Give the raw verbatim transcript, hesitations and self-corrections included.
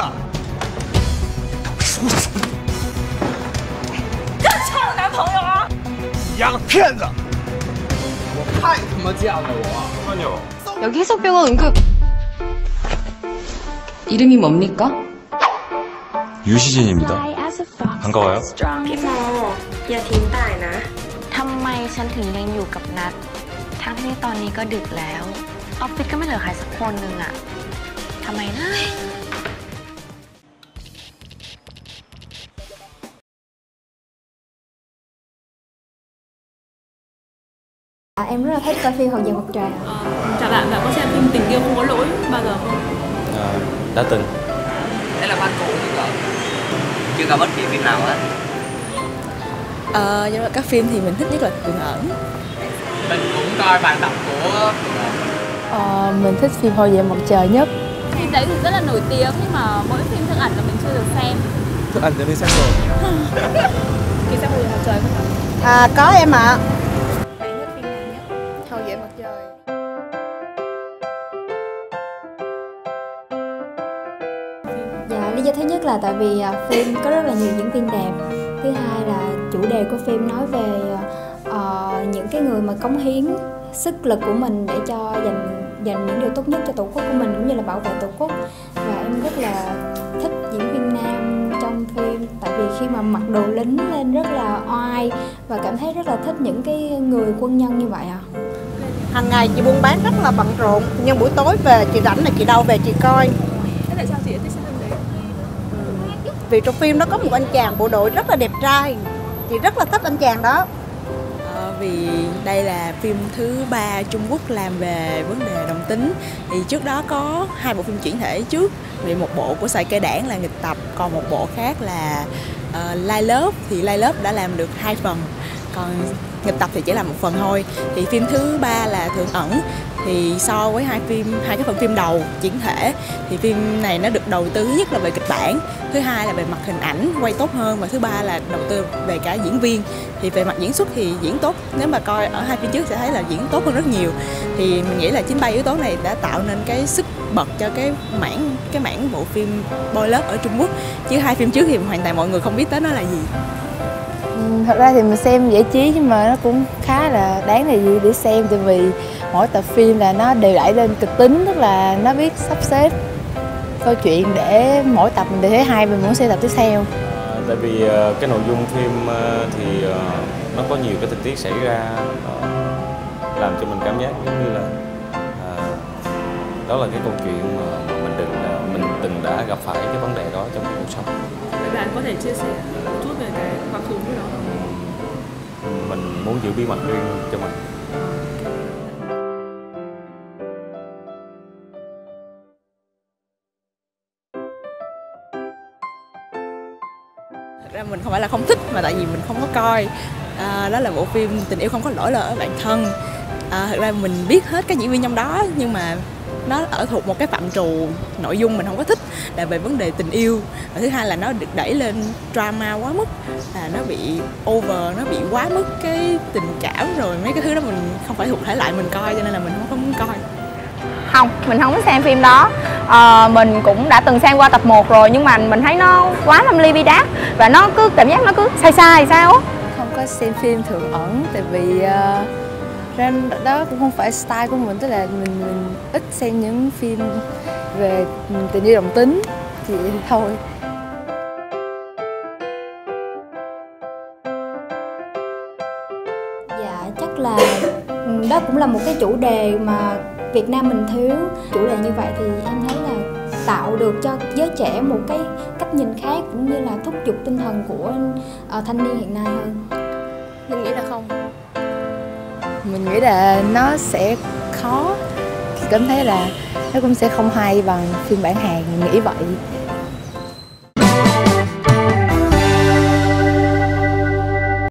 说什么？干抢我男朋友啊！你丫个骗子！我太他妈贱了我！아니요。 여기 해석병원 응급. 이름이 뭡니까? 유시진입니다. 반가워요. พี่โมอย่าทิ้งตายนะทำไมฉันถึงยังอยู่กับนัททั้งที่ตอนนี้ก็ดึกแล้วออฟฟิศก็ไม่เหลือใครสักคนหนึ่งอะทำไมนะ À, em rất là thích coi phim Hậu Duệ Mặt Trời. À, chào bạn, bạn có xem phim Tình Yêu Không Có Lỗi bao giờ không? À, đã từng. Đây là fan cũ chưa cậu? Chưa gặp bất kỳ phim nào hết. Ờ, nhưng mà các phim thì mình thích nhất là Thường Ẩn. Mình cũng coi bạn đọc của. Ờ, mình thích phim Hậu Duệ Mặt Trời nhất. Phim đấy thì rất là nổi tiếng nhưng mà mỗi phim Thường Ẩn là mình chưa được xem. Thường Ẩn thì mình xem rồi. Khi xem Hậu Duệ Mặt Trời không? À, có em ạ. À. Hậu Duệ Mặt Trời. Dạ, lý do thứ nhất là tại vì phim có rất là nhiều diễn viên đẹp. Thứ hai là chủ đề của phim nói về uh, những cái người mà cống hiến sức lực của mình để cho dành dành những điều tốt nhất cho tổ quốc của mình cũng như là bảo vệ tổ quốc. Và em rất là thích diễn viên nam trong phim tại vì khi mà mặc đồ lính lên rất là oai và cảm thấy rất là thích những cái người quân nhân như vậy ạ. À. Hàng ngày chị buôn bán rất là bận rộn, nhưng buổi tối về chị rảnh là chị đâu về chị coi. Thế tại sao chị thích xem phim đấy? Vì trong phim đó có một anh chàng bộ đội rất là đẹp trai, chị rất là thích anh chàng đó. À, vì đây là phim thứ ba Trung Quốc làm về vấn đề đồng tính. Thì trước đó có hai bộ phim chuyển thể trước, vì một bộ của Sài Cây Đảng là Nghịch Tập, còn một bộ khác là uh, Lie Love. Thì Lie Love đã làm được hai phần, còn Nghịch Tập thì chỉ là một phần thôi. Thì phim thứ ba là Thường Ẩn. Thì so với hai phim hai cái phần phim đầu chuyển thể thì phim này nó được đầu tư thứ nhất là về kịch bản, thứ hai là về mặt hình ảnh quay tốt hơn, và thứ ba là đầu tư về cả diễn viên. Thì về mặt diễn xuất thì diễn tốt, nếu mà coi ở hai phim trước sẽ thấy là diễn tốt hơn rất nhiều. Thì mình nghĩ là chính ba yếu tố này đã tạo nên cái sức bật cho cái mảng cái mảng bộ phim Boy Love ở Trung Quốc, chứ hai phim trước thì hoàn toàn mọi người không biết tới nó là gì. Thật ra thì mình xem giải trí nhưng mà nó cũng khá là đáng là gì để xem, tại vì mỗi tập phim là nó đều đẩy lên kịch tính, tức là nó biết sắp xếp câu chuyện để mỗi tập mình đều thấy hay, mình muốn xem tập tiếp theo. À, tại vì uh, cái nội dung phim uh, thì uh, nó có nhiều cái tình tiết xảy ra uh, làm cho mình cảm giác giống như là uh, đó là cái câu chuyện mà mình từng uh, mình từng đã gặp phải cái vấn đề đó trong cuộc sống. Vậy bạn có thể chia sẻ một chút về cái quá khứ của nó không? Mình muốn giữ bí mật riêng cho mình. Thật ra mình không phải là không thích mà tại vì mình không có coi. À, đó là bộ phim Tình Yêu Không Có Lỗi là ở bạn thân. À, thật ra mình biết hết các diễn viên trong đó nhưng mà nó ở thuộc một cái phạm trù nội dung mình không có thích, là về vấn đề tình yêu. Và thứ hai là nó được đẩy lên drama quá mức, là nó bị over, nó bị quá mức cái tình cảm rồi mấy cái thứ đó mình không phải thuộc thể loại mình coi, cho nên là mình không có muốn coi. Không, mình không có xem phim đó. À, mình cũng đã từng xem qua tập một rồi nhưng mà mình thấy nó quá lâm ly bi đát và nó cứ cảm giác nó cứ sai sai sao á. Không có xem phim Thường Ẩn tại vì uh... nên đó cũng không phải style của mình, tức là mình, mình ít xem những phim về tình yêu đồng tính thì thôi. Dạ chắc là đó cũng là một cái chủ đề mà Việt Nam mình thiếu. Chủ đề như vậy thì em thấy là tạo được cho giới trẻ một cái cách nhìn khác cũng như là thúc giục tinh thần của uh, thanh niên hiện nay hơn. Mình nghĩ là không. Mình nghĩ là nó sẽ khó, cảm thấy là nó cũng sẽ không hay bằng phiên bản Hàn, mình nghĩ vậy.